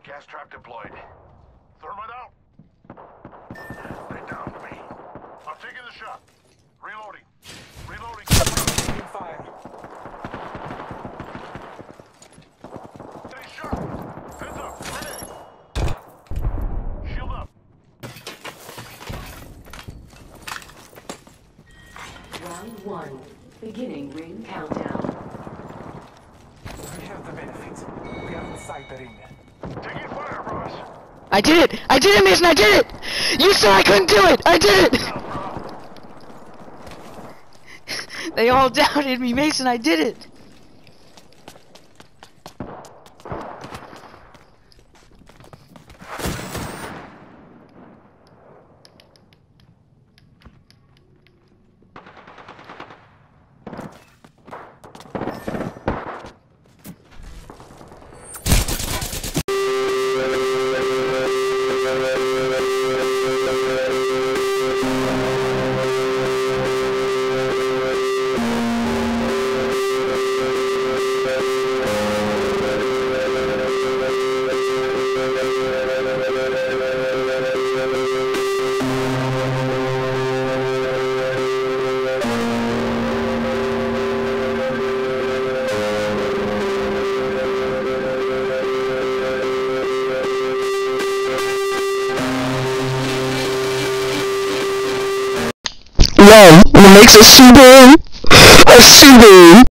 Gas trap deployed. Thermite out. They downed me. I'm taking the shot. Reloading. Reloading. Taking fire. Getting shot. Heads up. Grenade. Shield up. Round 1. Beginning ring countdown. We have the benefits. We are inside the ring. Taking fire, Ross. I did it! I did it, Mason! I did it! You said I couldn't do it! I did it! They all doubted me, Mason. I did it! Wow, what makes a Subaru? A Subaru!